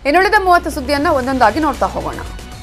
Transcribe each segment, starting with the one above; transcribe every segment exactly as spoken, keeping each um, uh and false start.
ಇನ್ನುಳಿದ ಮೂವತ್ತು ಸುದ್ದಿಯನ್ನು ಒಂದೊಂದಾಗಿ ನೋಡ್ತಾ ಹೋಗೋಣ.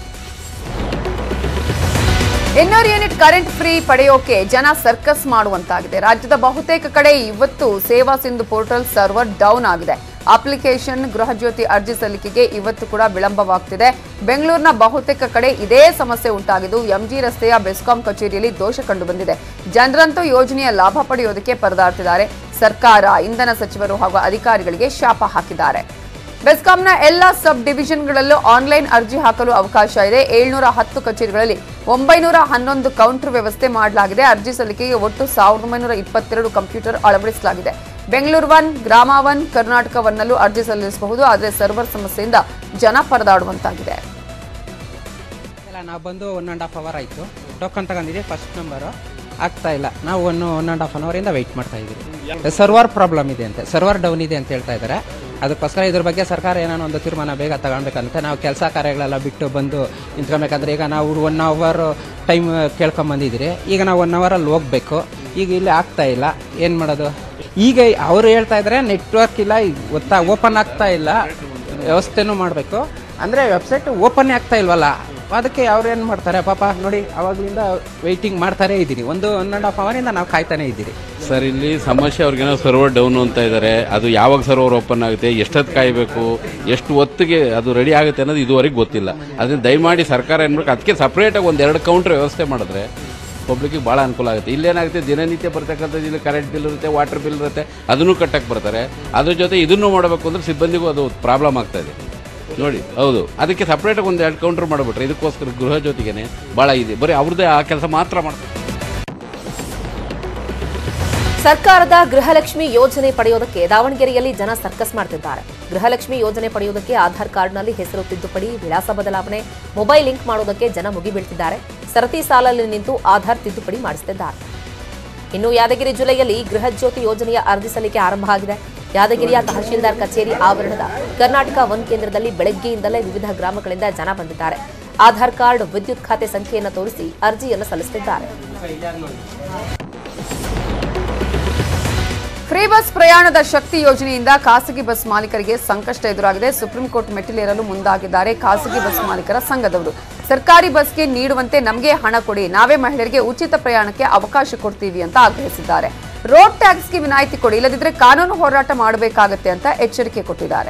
ಇನ್ನೂರು ಯೂನಿಟ್ ಕರೆಂಟ್ ಫ್ರೀ ಪಡೆಯೋಕೆ ಜನ ಸರ್ಕಸ್ ಮಾಡುವಂತಾಗಿದೆ. ರಾಜ್ಯದ ಬಹುತೇಕ ಕಡೆ ಇವತ್ತು Seva Sindhu portal server down ಆಗಿದೆ. ಅಪ್ಲಿಕೇಶನ್ ಗೃಹಜ್ಯೋತಿ ಅರ್ಜಿ ಸಲ್ಲಿಕೆಗೆ ಇವತ್ತು ಕೂಡ ವಿಳಂಬವಾಗ್ತಿದೆ. ಬೆಂಗಳೂರಿನ ಬಹುತೇಕ ಕಡೆ ಇದೇ ಸಮಸ್ಯೆ ಉಂಟಾಗಿದ್ದು ಎಂಜಿ ರಸ್ತೆಯ ಬೆಸ್ಕಾಂ ಕಚೇರಿಯಲ್ಲಿ ದೋಷ ಕಂಡು ಬಂದಿದೆ. ಜನರಂತೂ ಯೋಜನೆಯ ಲಾಭ ಪಡೆಯೋದಕ್ಕೆ ಪರದಾಡ್ತಿದ್ದಾರೆ. ಸರ್ಕಾರ, ಇಂಧನ ಸಚಿವರು ಹಾಗೂ ಅಧಿಕಾರಿಗಳಿಗೆ ಶಾಪ ಹಾಕಿದ್ದಾರೆ. ಬೆಸ್ಕಾಂನ ಎಲ್ಲ ಸಬ್ ಡಿವಿಷನ್ಗಳಲ್ಲೂ ಆನ್ಲೈನ್ ಅರ್ಜಿ ಹಾಕಲು ಅವಕಾಶ ಇದೆ. ಏಳ್ನೂರ ಹತ್ತು ಕಚೇರಿಗಳಲ್ಲಿ ಒಂಬೈನೂರ ಹನ್ನೊಂದು ಕೌಂಟರ್ ವ್ಯವಸ್ಥೆ ಮಾಡಲಾಗಿದೆ. ಅರ್ಜಿ ಸಲ್ಲಿಕೆಗೆ ಒಟ್ಟು ಸಾವಿರದ ಒಂಬೈನೂರ ಇಪ್ಪತ್ತೆರಡು ಕಂಪ್ಯೂಟರ್ ಅಳವಡಿಸಲಾಗಿದೆ. ಬೆಂಗಳೂರು ಒನ್, ಗ್ರಾಮ ಒನ್, ಕರ್ನಾಟಕ ಒನ್ನಲ್ಲೂ ಅರ್ಜಿ ಸಲ್ಲಿಸಬಹುದು. ಆದರೆ ಸರ್ವರ್ ಸಮಸ್ಯೆಯಿಂದ ಜನ ಪರದಾಡುವಂತಾಗಿದೆ. ನಾವು ಬಂದು ಒನ್ ಆ್ಯಂಡ್ ಹಾಫ್ ಅವರ್ ಆಯಿತು. ಟೋಕನ್ ತಗೊಂಡಿದೆ, ಫಸ್ಟ್ ನಂಬರು ಆಗ್ತಾ ಇಲ್ಲ. ನಾವು one one and half an ಅವರಿಂದ ವೆಯ್ಟ್ ಮಾಡ್ತಾ ಇದ್ದೀವಿ. ಸರ್ವರ್ ಪ್ರಾಬ್ಲಮ್ ಇದೆ ಅಂತೆ, ಸರ್ವರ್ ಡೌನ್ ಇದೆ ಅಂತ ಹೇಳ್ತಾ ಇದ್ದಾರೆ. ಅದಕ್ಕೋಸ್ಕರ ಇದ್ರ ಬಗ್ಗೆ ಸರ್ಕಾರ ಏನೋ ಒಂದು ತೀರ್ಮಾನ ಬೇಗ ತಗೊಳ್ಬೇಕಂತೆ. ನಾವು ಕೆಲಸ ಕಾರ್ಯಗಳೆಲ್ಲ ಬಿಟ್ಟು ಬಂದು ನಿಂತ್ಕೊಬೇಕಂದ್ರೆ ಈಗ ನಾವು ಒನ್ ಅವರ್ ಟೈಮ್ ಕೇಳ್ಕೊಂಬಂದಿದ್ದೀರಿ. ಈಗ ನಾವು ಒನ್ ಅವರಲ್ಲಿ ಹೋಗಬೇಕು. ಈಗ ಇಲ್ಲಿ ಆಗ್ತಾ ಇಲ್ಲ, ಏನು ಮಾಡೋದು? ಈಗ ಅವರು ಹೇಳ್ತಾ ಇದ್ದಾರೆ ನೆಟ್ವರ್ಕ್ ಇಲ್ಲ, ಗೊತ್ತಾ, ಓಪನ್ ಆಗ್ತಾ ಇಲ್ಲ, ವ್ಯವಸ್ಥೆನೂ ಮಾಡಬೇಕು ಅಂದರೆ ವೆಬ್ಸೈಟ್ ಓಪನ್ನೇ ಆಗ್ತಾ ಇಲ್ವಲ್ಲ. ಅದಕ್ಕೆ ಅವ್ರು ಏನು ಮಾಡ್ತಾರೆ ಪಾಪ ನೋಡಿ, ಅವಾಗಲಿಂದ ವೆಯ್ಟಿಂಗ್ ಮಾಡ್ತಾನೇ ಇದ್ದೀರಿ. ಒಂದು ಒನ್ ಆ್ಯಂಡ್ ಹಾಫ್ ಅವರಿಂದ ನಾವು ಕಾಯ್ತಾನೆ ಇದ್ದೀರಿ. ಸರ್, ಇಲ್ಲಿ ಸಮಸ್ಯೆ ಅವ್ರಿಗೇನೋ ಸರ್ವರ್ ಡೌನು ಅಂತ ಇದ್ದಾರೆ. ಅದು ಯಾವಾಗ ಸರ್ವರ್ ಓಪನ್ ಆಗುತ್ತೆ, ಎಷ್ಟೊತ್ತು ಕಾಯಬೇಕು, ಎಷ್ಟು ಹೊತ್ತಿಗೆ ಅದು ರೆಡಿ ಆಗುತ್ತೆ ಅನ್ನೋದು ಇದುವರೆಗೆ ಗೊತ್ತಿಲ್ಲ. ಅದನ್ನು ದಯಮಾಡಿ ಸರ್ಕಾರ ಏನ್ಬೇಕು, ಅದಕ್ಕೆ ಸಪ್ರೇಟಾಗಿ ಒಂದು ಎರಡು ಕೌಂಟ್ರ್ ವ್ಯವಸ್ಥೆ ಮಾಡಿದ್ರೆ ಪಬ್ಲಿಕ್ಕಿಗೆ ಭಾಳ ಅನುಕೂಲ ಆಗುತ್ತೆ. ಇಲ್ಲೇನಾಗುತ್ತೆ, ದಿನನಿತ್ಯ ಬರ್ತಕ್ಕಂಥದ್ದು ಇಲ್ಲಿ ಕರೆಂಟ್ ಬಿಲ್ ಇರುತ್ತೆ, ವಾಟರ್ ಬಿಲ್ ಇರುತ್ತೆ, ಅದನ್ನು ಕಟ್ಟಕ್ಕೆ ಬರ್ತಾರೆ. ಅದ್ರ ಜೊತೆ ಇದನ್ನು ಮಾಡಬೇಕು ಅಂದರೆ ಸಿಬ್ಬಂದಿಗೂ ಅದು ಪ್ರಾಬ್ಲಮ್ ಆಗ್ತಾಯಿದೆ ನೋಡಿ. ಹೌದು, ಅದಕ್ಕೆ ಸಪ್ರೇಟಾಗಿ ಒಂದು ಎರಡು ಕೌಂಟ್ರ್ ಮಾಡಿಬಿಟ್ರೆ ಇದಕ್ಕೋಸ್ಕರ ಗೃಹ ಜೊತೆಗೇ ಭಾಳ ಇದೆ. ಬರೀ ಅವ್ರದ್ದೇ ಆ ಕೆಲಸ ಮಾತ್ರ ಮಾಡ್ತಾರೆ. ಸರ್ಕಾರದ ಗೃಹಲಕ್ಷ್ಮಿ ಯೋಜನೆ ಪಡೆಯೋದಕ್ಕೆ ದಾವಣಗೆರೆಯಲ್ಲಿ ಜನ ಸರ್ಕಸ್ ಮಾಡ್ತಿದ್ದಾರೆ. ಗೃಹಲಕ್ಷ್ಮಿ ಯೋಜನೆ ಪಡೆಯೋದಕ್ಕೆ ಆಧಾರ್ ಕಾರ್ಡ್ನಲ್ಲಿ ಹೆಸರು ತಿದ್ದುಪಡಿ, ವಿಳಾಸ ಬದಲಾವಣೆ, ಮೊಬೈಲ್ ಲಿಂಕ್ ಮಾಡೋದಕ್ಕೆ ಜನ ಮುಗಿಬೀಳ್ತಿದ್ದಾರೆ. ಸರತಿ ಸಾಲಲ್ಲಿ ನಿಂತು ಆಧಾರ್ ತಿದ್ದುಪಡಿ ಮಾಡಿಸುತ್ತಿದ್ದಾರೆ. ಇನ್ನು ಯಾದಗಿರಿ ಜಿಲ್ಲೆಯಲ್ಲಿ ಗೃಹಜ್ಯೋತಿ ಯೋಜನೆಯ ಅರ್ಜಿ ಸಲ್ಲಿಕೆ ಆರಂಭ ಆಗಿದೆ. ಯಾದಗಿರಿಯ ತಹಶೀಲ್ದಾರ್ ಕಚೇರಿ ಆವರಣದ ಕರ್ನಾಟಕ ಒನ್ ಕೇಂದ್ರದಲ್ಲಿ ಬೆಳಗ್ಗೆಯಿಂದಲೇ ವಿವಿಧ ಗ್ರಾಮಗಳಿಂದ ಜನ ಬಂದಿದ್ದಾರೆ. ಆಧಾರ್ ಕಾರ್ಡ್, ವಿದ್ಯುತ್ ಖಾತೆ ಸಂಖ್ಯೆಯನ್ನು ತೋರಿಸಿ ಅರ್ಜಿಯನ್ನು ಸಲ್ಲಿಸುತ್ತಿದ್ದಾರೆ. ಫ್ರೀ ಬಸ್ ಪ್ರಯಾಣದ ಶಕ್ತಿ ಯೋಜನೆಯಿಂದ ಖಾಸಗಿ ಬಸ್ ಮಾಲೀಕರಿಗೆ ಸಂಕಷ್ಟ ಎದುರಾಗಿದೆ. ಸುಪ್ರೀಂ ಕೋರ್ಟ್ ಮೆಟ್ಟಿಲೇರಲು ಮುಂದಾಗಿದ್ದಾರೆ ಖಾಸಗಿ ಬಸ್ ಮಾಲೀಕರ ಸಂಘದವರು. ಸರ್ಕಾರಿ ಬಸ್ಗೆ ನೀಡುವಂತೆ ನಮಗೆ ಹಣ ಕೊಡಿ, ನಾವೇ ಮಹಿಳೆಯರಿಗೆ ಉಚಿತ ಪ್ರಯಾಣಕ್ಕೆ ಅವಕಾಶ ಕೊಡ್ತೀವಿ ಅಂತ ಆಗ್ರಹಿಸಿದ್ದಾರೆ. ರೋಡ್ ಟ್ಯಾಕ್ಸ್ಗೆ ವಿನಾಯಿತಿ ಕೊಡಿ, ಇಲ್ಲದಿದ್ದರೆ ಕಾನೂನು ಹೋರಾಟ ಮಾಡಬೇಕಾಗುತ್ತೆ ಅಂತ ಎಚ್ಚರಿಕೆ ಕೊಟ್ಟಿದ್ದಾರೆ.